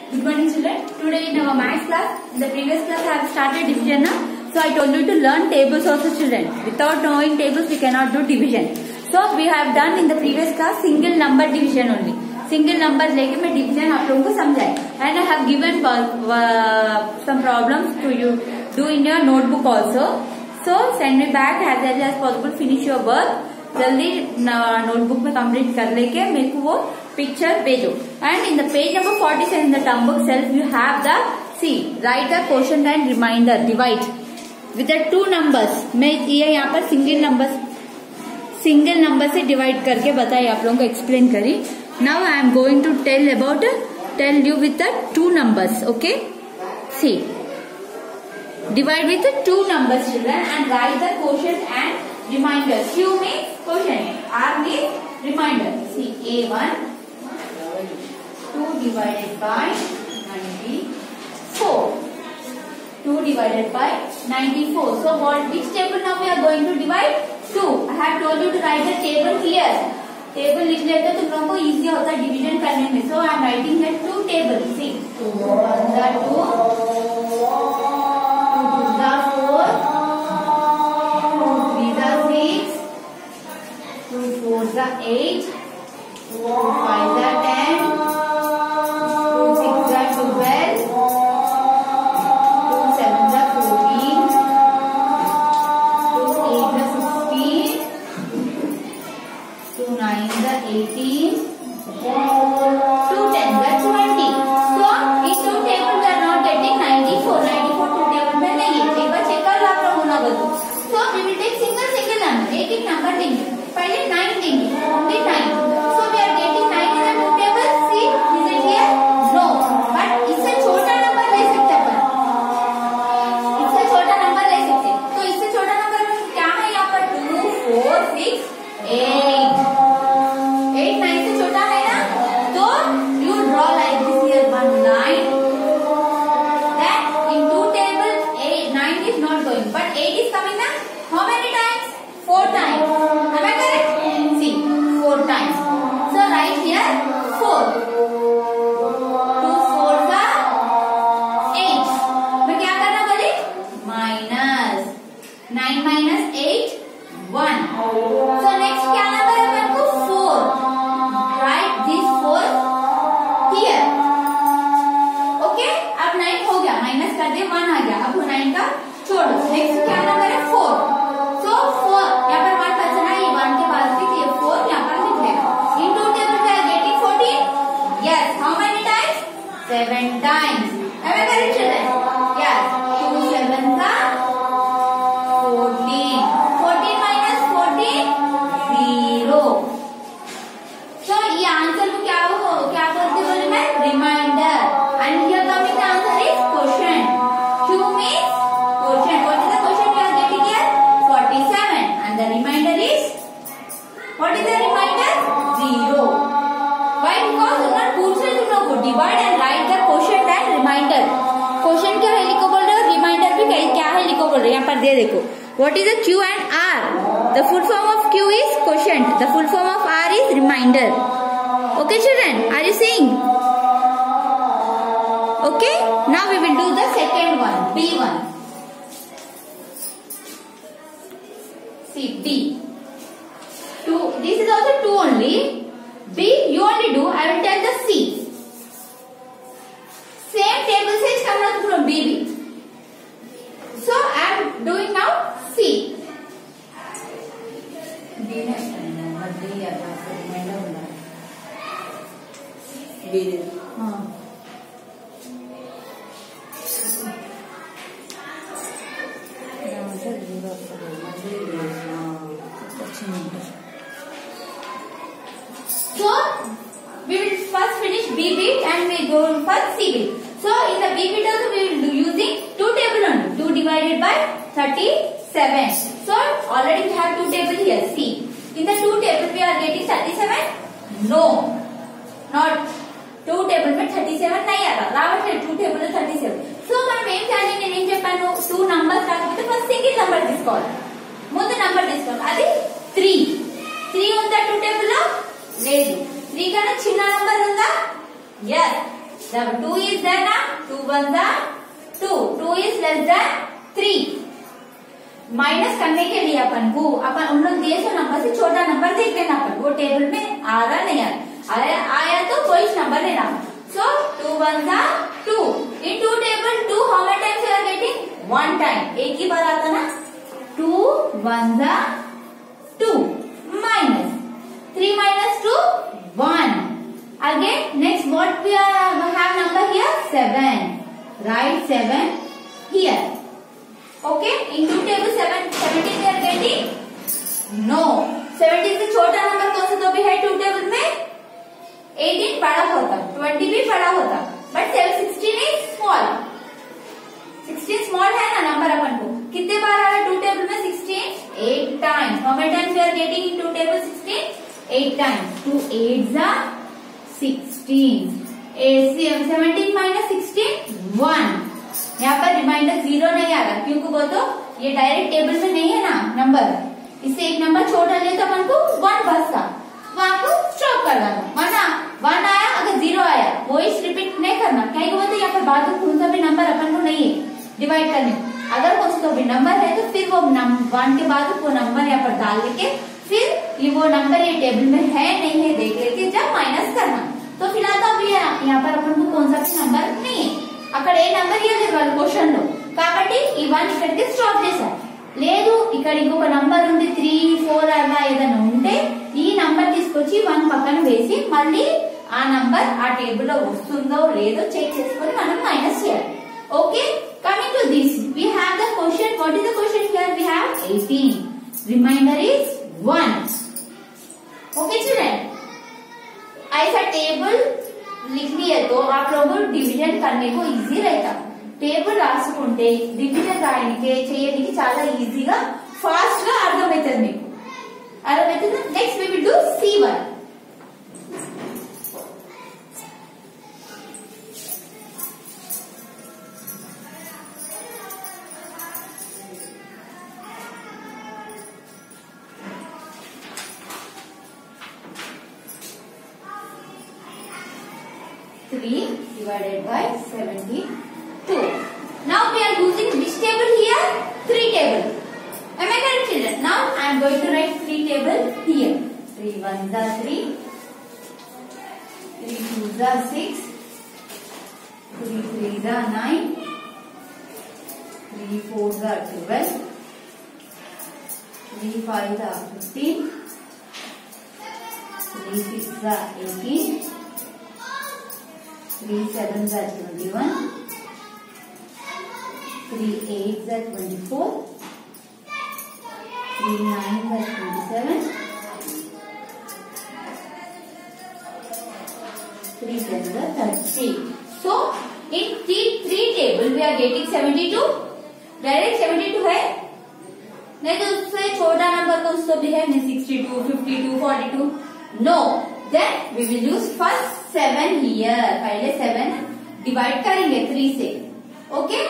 Good morning children. Today in our maths class, in the previous class I have started division now. So I told you to learn tables also children. Without knowing tables we cannot do division. So we have done in the previous class single number division only. Single numbers लेके मैं division आप लोगों को समझाए. And I have given some problems to you do in your notebook also. So send me back as early as possible. Finish your work. जल्दी notebook में complete कर लेके मेरे को वो पिक्चर भेजो. And in the page number 47 in the term book self you have the see write the question and reminder divide with the two numbers. मैं ये यहाँ पर सिंगल नंबर से डिवाइड करके बताई आप लोगों को एक्सप्लेन करी. Now I am going to tell you with the two numbers. Okay see divide with the two numbers children and write the quotient and reminder. Q means quotient, R means reminder. See A1 2 divided by 94. 2 divided by 94. So which table now we are going to divide? 2. I have told you to write the table here. Table लिख लेते तो तुम लोगों को easy होता है division करने में. So I am writing the two table. See 2 8, 2 5 10, 2 6 12, 2 7 14, 2 8 16, 2 9 18, 2 10 20. So in two table we are not getting 94. 94 two table में नहीं है. एक बार चेक कर लो आप लोग होना बदलो. So we will take single number. एक नंबर देंगे. पहले 9 देंगे. Only 9. So we are getting 9 in the two table. See, is it here? No. But इससे छोटा नंबर ले सकते हैं अपन. इससे छोटा नंबर ले सकते हैं. तो इससे छोटा नंबर में क्या है यहाँ पर? 2 4 6 8. 8 9 से छोटा है ना? तो you draw like this here one line. Then in two table 8 9 is not going, but 8 is coming na? How many times? 4 times. Am I correct? See, 4 times. So write here 4. 2 4s are 8. मैं क्या करना बोली? Minus 9 minus 8 1. So next क्या number है अपन को? 4. Write this 4 here. Okay? अब 9 हो गया. माइनस कर दे 1 आ गया. अब 9 का छोड़ो. नेक्स्ट क्या नंबर है? 4. So 4 यहाँ पर 1 बचना है. ये 1 के बाद से ये 4 यहाँ पर लिख लेगा. In two tables we are getting 14. Yes. How many times? 7 times. Am I correct children? Yes. 2 7s are 14. 14 minus 14 0. So ये आंसर को क्या बोलते बोले मैं? Reminder. And here coming the answer is quotient. Q means quotient. What is the quotient we are getting here? 47. And the remainder is? What is the remainder? 0. Why? Because उन्होंने पूछ रहे तुम लोग को divide and write the quotient and remainder. Quotient क्या है लिखो बोल रहे हो? Remainder भी क्या है लिखो बोल रहे हो? यहाँ पर दे देखो. What is the Q and R? The full form of Q is quotient. The full form of R is remainder. Okay children, are you seeing? Okay. Now we will do the second one. B1. See B. 2. This is also 2 only. B you only do. I will tell the C. Same table size करना तुम लोग B भी. So I am doing now C. B ने बदल दिया था. Reminder होना. B हाँ. So we will first finish B bit and we go first C bit. So in the B bit also we will do using two table only. 2 divided by 37. So already we have two table here. C. In the two table we are getting 37. No, not two table में 37 नहीं आ रहा. Robert है two table में 37. So మనం ఏం చేయాలి? నేను ఏం చెప్పాను? two numbers కాకపోతే first single number తీసుకోవాలి. ముందు number తీసుకోవాలి. అది 3. 3 ఉందా two table లో? లేదు. 3 కన్నా చిన్న నంబర్ ఉందా? Yes. जब 2 is there ना, 2 1 जा 2, 2 is less than 3. माइनस करने के लिए अपन उन लोग दिए सो नंबर से छोटा नंबर देख लेना, अपन वो टेबल में आ रहा नहीं आया तो कोई नंबर लेना. सो 2 1 जा 2. In 2 table 2 how many times you are getting? 1 time. एक ही बार आता ना. 2 1 जा 2 minus 3 minus 2 1. Again next what we have number here? 7. Write 7 here. Okay, in 2 table 17 we are getting? No. 17 से छोटा नंबर कौन सा तो भी है 2 टेबल में? 18 बड़ा होता, 20 भी बड़ा होता, बट 16 is small. 16 small है ना नंबर अपन को. कितने बार आ रहा है 2 टेबल में 16? 8 times. How many times we are getting in 2 table 16? 8 times. 2 8s are 16. 17 minus 16 1. यहाँ पर रिमाइंडर 0 नहीं आ रहा, क्योंकि वो तो ये डायरेक्ट टेबल में नहीं है ना नंबर. इससे एक नंबर छोटा ले तो अपन को 1 बचता, वहां को स्टॉप कर देना. वरना 1 आया अगर 0 आया वो इस रिपीट नहीं करना. क्या बोलते यहाँ पर बाद में कौन सा भी नंबर अपन को नहीं है डिवाइड करने. अगर कौन सा भी नंबर है तो फिर वो 1 के बाद वो नंबर यहाँ पर डाल लेके फिर ये वो नंबर ये टेबल में है नहीं है देख लेके जब माइनस करना. तो फिलहाल तो अभी यहाँ पर अपन को कौन सा भी नंबर नहीं है. అక్కడ ఏ నంబర్ ఇవ్వలేదు వాళ్ళు క్వశ్చన్ లో, కాబట్టి ఈ 1 ఇక్కడికి స్టాప్ చేశారు. లేదు ఇక్కడ ఇంకొక నంబర్ ఉంది 3 4 అలా ఏదైనా ఉంటే ఈ నంబర్ తీసుకొచ్చి 1 పక్కన వేసి మళ్ళీ ఆ నంబర్ ఆ టేబుల్ లో వస్తుందో లేదో చెక్ చేసుకొని మనం మైనస్ చేయాలి. Okay, coming to this we have the question. What is the question here? We have 18. Reminder is 1. Okay children, ऐसा टेबल लिख लिए तो आप लोगों को डिवीजन करने को इजी रहता. టేబుల్ రాసుకుంటే డివిజన్ రాయడానికి చేయడానికి చాలా ఈజీగా ఫాస్ట్ గా అర్థమవుతుంది మీకు. అర్థమవుతుంది. Next we will do C1. divided by 72. Now we are using which table here? 3 table. Am I correct children? Now I am going to write 3 table here. 3 1s are 3, 3 2s are 6, 3 3s are 9, 3 4s are 12, 3 5s are 15, 3 6s are 18, 3 7s are 21, 3 8s are 24, 3 9s are 27, 3 10s are 30. So in 3 table we are getting 72. Direct 72 है, नहीं तो उससे छोटा number तो उसको भी है 62, 52, 42. No, then we will use first 7 here. पहले 7 डिवाइड करेंगे 3 से. Okay?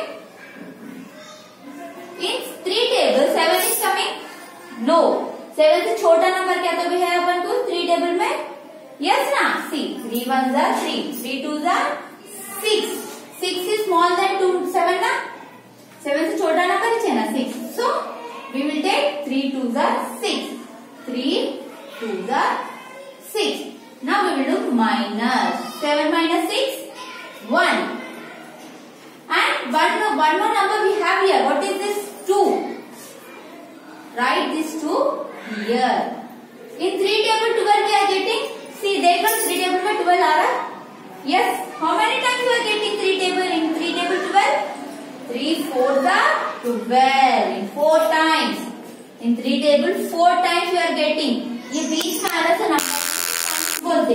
In 3 table 7 is coming. No, 7 से छोटा नंबर क्या तो भी है अपन को 3 टेबल में? Yes ना? See, 3 1s are 3, 3 2s are 6. 6 is small than 2 7 ना? 7 से छोटा नंबर है ना 6. So we will take 3 2s are 6. 3 2s are 6. Now we will do minus 7 minus 6 1. And one more number we have here. What is this? 2. Write this 2 here. In 3 table 12 we are getting. See, there was 3 table में 12 आ रहा. Yes. How many times we are getting 3 table in 3 table 12? 3 4s are 12. In 4 times. In 3 table 4 times we are getting. ये बीच में आ रहा था number बोलते.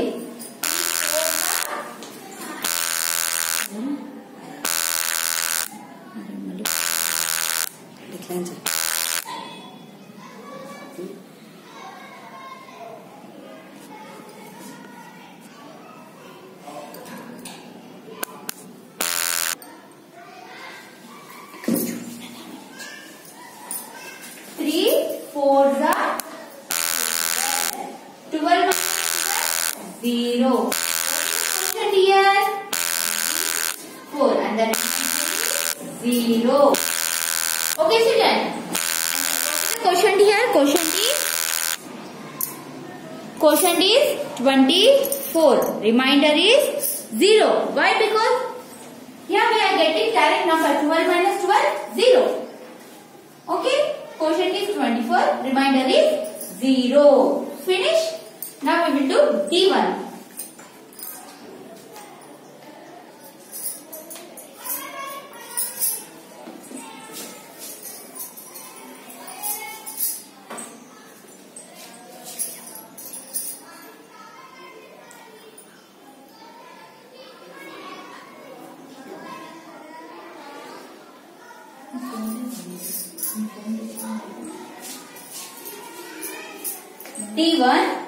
Zero. Here and the 0. Okay, children. Quotient here. Quotient is 24. Remainder is 0. Why? Because here we are getting direct number 12 minus 12, 0. Okay. Quotient is 24. Remainder is 0. Finish. Now we will do D1. D1